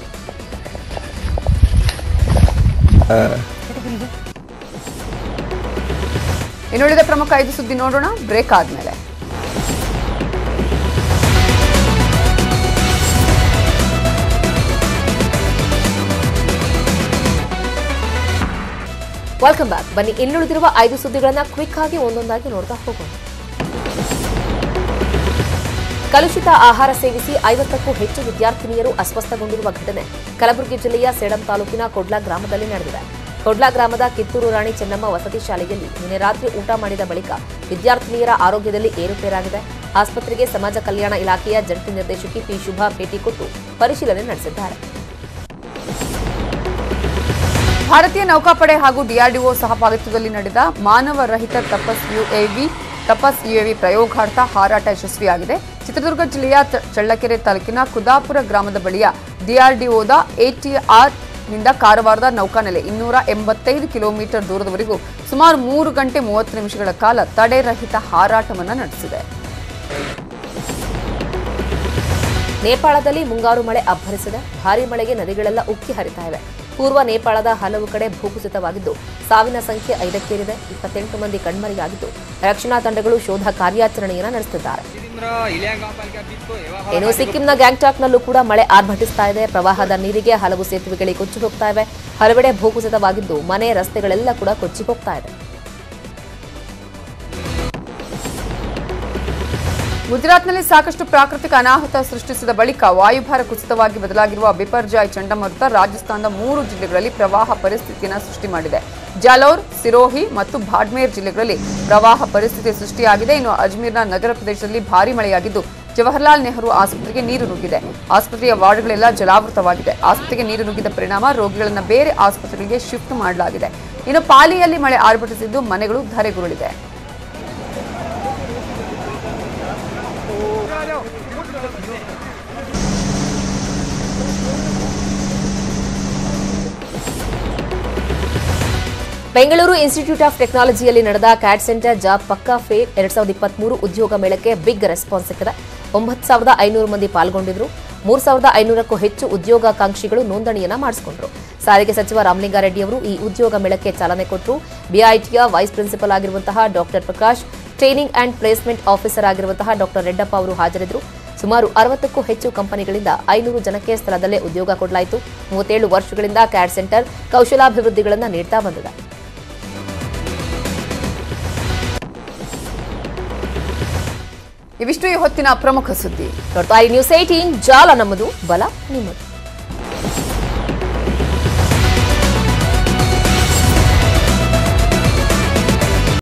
ಇನ್ನುಳಿದ ಪ್ರಮುಖ ಐದು ಸುದ್ದಿ ನೋಡೋಣ ಬ್ರೇಕ್ ಆದ್ಮೇಲೆ. Welcome back. ಬನ್ನಿ ಇನ್ನುಳಿದಿರುವ ಐದು ಸುದ್ದಿಗಳನ್ನ ಕ್ವಿಕ್ ಆಗಿ ಒಂದೊಂದಾಗಿ ನೋಡ್ತಾ ಹೋಗೋಣ. ಕಲುಷಿತ ಆಹಾರ ಸೇವಿಸಿ ಐವತ್ತಕ್ಕೂ ಹೆಚ್ಚು ವಿದ್ಯಾರ್ಥಿನಿಯರು ಅಸ್ವಸ್ಥಗೊಂಡಿರುವ ಘಟನೆ ಕಲಬುರಗಿ ಜಿಲ್ಲೆಯ ಸೇಡಂ ತಾಲೂಕಿನ ಕೊಡ್ಲಾ ಗ್ರಾಮದಲ್ಲಿ ನಡೆದಿದೆ. ಕೊಡ್ಲಾ ಗ್ರಾಮದ ಕಿತ್ತೂರು ರಾಣಿ ಚೆನ್ನಮ್ಮ ವಸತಿ ಶಾಲೆಯಲ್ಲಿ ನಿನ್ನೆ ರಾತ್ರಿ ಊಟ ಮಾಡಿದ ಬಳಿಕ ವಿದ್ಯಾರ್ಥಿನಿಯರ ಆರೋಗ್ಯದಲ್ಲಿ ಏರುಪೇರಾಗಿದೆ. ಆಸ್ಪತ್ರೆಗೆ ಸಮಾಜ ಕಲ್ಯಾಣ ಇಲಾಖೆಯ ಜಂಟಿ ನಿರ್ದೇಶಕಿ ಪಿ ಶುಭಾ ಭೇಟಿ ಕೊಟ್ಟು ಪರಿಶೀಲನೆ ನಡೆಸಿದ್ದಾರೆ. ಭಾರತೀಯ ನೌಕಾಪಡೆ ಹಾಗೂ ಡಿಆರ್ಡಿಒ ಸಹಭಾಗಿತ್ವದಲ್ಲಿ ನಡೆದ ಮಾನವ ರಹಿತ ತಪಸ್ ಯುಎವಿ ತಪಸ್ ಯುಎವಿ ಪ್ರಯೋಗಾರ್ಥ ಹಾರಾಟ ಯಶಸ್ವಿಯಾಗಿದೆ. ಚಿತ್ರದುರ್ಗ ಜಿಲ್ಲೆಯ ಚಳ್ಳಕೆರೆ ತಾಲೂಕಿನ ಕುದಾಪುರ ಗ್ರಾಮದ ಬಳಿಯ ಡಿಆರ್ಡಿಒದ ಎಟಿಆರ್ ನಿಂದ ಕಾರವಾರದ ನೌಕಾನೆಲೆ ಇನ್ನೂರ ಎಂಬತ್ತೈದು ಕಿಲೋಮೀಟರ್ ದೂರದವರೆಗೂ ಸುಮಾರು ಮೂರು ಗಂಟೆ ಮೂವತ್ತು ನಿಮಿಷಗಳ ಕಾಲ ತಡೆರಹಿತ ಹಾರಾಟವನ್ನು ನಡೆಸಿದೆ. ನೇಪಾಳದಲ್ಲಿ ಮುಂಗಾರು ಮಳೆ ಅಬ್ಬರಿಸಿದೆ. ಭಾರೀ ಮಳೆಗೆ ನದಿಗಳೆಲ್ಲ ಉಕ್ಕಿ ಹರಿತಾ ಇವೆ. ಪೂರ್ವ ನೇಪಾಳದ ಹಲವು ಕಡೆ ಭೂಕುಸಿತವಾಗಿದ್ದು ಸಾವಿನ ಸಂಖ್ಯೆ ಐದಕ್ಕೇರಿದೆ. ಇಪ್ಪತ್ತೆಂಟು ಮಂದಿ ಕಣ್ಮರೆಯಾಗಿದ್ದು ರಕ್ಷಣಾ ತಂಡಗಳು ಶೋಧ ಕಾರ್ಯಾಚರಣೆಯನ್ನು ನಡೆಸುತ್ತಿದ್ದಾರೆ. ಇನ್ನು ಸಿಕ್ಕಿಂನ ಗ್ಯಾಂಗ್ಟಾಕ್ನಲ್ಲೂ ಕೂಡ ಮಳೆ ಆರ್ಭಟಿಸ್ತಾ ಇದೆ. ಪ್ರವಾಹದ ನೀರಿಗೆ ಹಲವು ಸೇತುವೆಗಳಿಗೆ ಕೊಚ್ಚಿ ಹೋಗ್ತಾ ಇವೆ. ಹಲವೆಡೆ ಭೂಕುಸಿತವಾಗಿದ್ದು ಮನೆ ರಸ್ತೆಗಳೆಲ್ಲ ಕೂಡ ಕೊಚ್ಚಿ ಹೋಗ್ತಾ ಇದೆ. ಗುಜರಾತ್ನಲ್ಲಿ ಸಾಕಷ್ಟು ಪ್ರಾಕೃತಿಕ ಅನಾಹುತ ಸೃಷ್ಟಿಸಿದ ಬಳಿಕ ವಾಯುಭಾರ ಕುಸಿತವಾಗಿ ಬದಲಾಗಿರುವ ಬಿಪರ್ಜಾಯ್ ಚಂಡಮಾರುತ ರಾಜಸ್ಥಾನದ ಮೂರು ಜಿಲ್ಲೆಗಳಲ್ಲಿ ಪ್ರವಾಹ ಪರಿಸ್ಥಿತಿಯನ್ನು ಸೃಷ್ಟಿ ಮಾಡಿದೆ. ಜಾಲೌರ್, ಸಿರೋಹಿ ಮತ್ತು ಬಾಡ್ಮೇರ್ ಜಿಲ್ಲೆಗಳಲ್ಲಿ ಪ್ರವಾಹ ಪರಿಸ್ಥಿತಿ ಸೃಷ್ಟಿಯಾಗಿದೆ. ಇನ್ನು ಅಜ್ಮೀರ್ನ ನಗರ ಪ್ರದೇಶದಲ್ಲಿ ಭಾರೀ ಮಳೆಯಾಗಿದ್ದು ಜವಾಹರ್ಲಾಲ್ ನೆಹರು ಆಸ್ಪತ್ರೆಗೆ ನೀರು ನುಗ್ಗಿದೆ. ಆಸ್ಪತ್ರೆಯ ವಾರ್ಡ್ಗಳೆಲ್ಲ ಜಲಾವೃತವಾಗಿದೆ. ಆಸ್ಪತ್ರೆಗೆ ನೀರು ನುಗ್ಗಿದ ಪರಿಣಾಮ ರೋಗಿಗಳನ್ನು ಬೇರೆ ಆಸ್ಪತ್ರೆಗಳಿಗೆ ಶಿಫ್ಟ್ ಮಾಡಲಾಗಿದೆ. ಇನ್ನು ಪಾಲಿಯಲ್ಲಿ ಮಳೆ ಆರ್ಭಟಿಸಿದ್ದು ಮನೆಗಳು ಧರೆಗುರುಳಿದೆ. ಬೆಂಗಳೂರು ಇನ್ಸ್ಟಿಟ್ಯೂಟ್ ಆಫ್ ಟೆಕ್ನಾಲಜಿಯಲ್ಲಿ ನಡೆದ ಕ್ಯಾಟ್ ಸೆಂಟರ್ ಜಾಬ್ ಪಕ್ಕಾ ಫೇರ್ ಎರಡ್ ಸಾವಿರದ ಇಪ್ಪತ್ಮೂರು ಉದ್ಯೋಗ ಮೇಳಕ್ಕೆ ಬಿಗ್ ರೆಸ್ಪಾನ್ಸ್ ಸಿಕ್ಕಿದೆ. ಒಂಬತ್ತು ಸಾವಿರದ ಐನೂರು ಮಂದಿ ಪಾಲ್ಗೊಂಡಿದ್ರು. ಮೂರು ಸಾವಿರದ ಐನೂರಕ್ಕೂ ಹೆಚ್ಚು ಉದ್ಯೋಗಾಕಾಂಕ್ಷಿಗಳು ನೋಂದಣಿಯನ್ನ ಮಾಡಿಸಿಕೊಂಡ್ರು. ಸಾರಿಗೆ ಸಚಿವ ರಾಮಲಿಂಗಾರೆಡ್ಡಿ ಅವರು ಈ ಉದ್ಯೋಗ ಮೇಳಕ್ಕೆ ಚಾಲನೆ ಕೊಟ್ಟರು. ಬಿಐಟಿಯ ವೈಸ್ ಪ್ರಿನ್ಸಿಪಲ್ ಆಗಿರುವಂತಹ doctor Prakash, training and placement officer ಆಗಿರುವಂತಹ ಡಾಕ್ಟರ್ ರೆಡ್ಡಪ್ಪ ಅವರು ಹಾಜರಿದ್ದರು. ಸುಮಾರು ಅರವತ್ತಕ್ಕೂ ಹೆಚ್ಚು ಕಂಪನಿಗಳಿಂದ ಐನೂರು ಜನಕ್ಕೆ ಸ್ಥಳದಲ್ಲೇ ಉದ್ಯೋಗ ಕೊಡಲಾಯಿತು. ಮೂವತ್ತೇಳು ವರ್ಷಗಳಿಂದ ಕ್ಯಾಟ್ ಸೆಂಟರ್ ಕೌಶಲಾಭಿವೃದ್ಧಿಗಳನ್ನು ನೀಡ್ತಾ ಬಂದಿದೆ. ಇವಿಷ್ಟು ಈ ಹೊತ್ತಿನ ಪ್ರಮುಖ ಸುದ್ದಿ. ನೋಡ್ತಾ ನ್ಯೂಸ್ ಏಟೀನ್, ಜಾಲ ನಮ್ಮದು, ಬಲ ನಿಮ್ಮದು.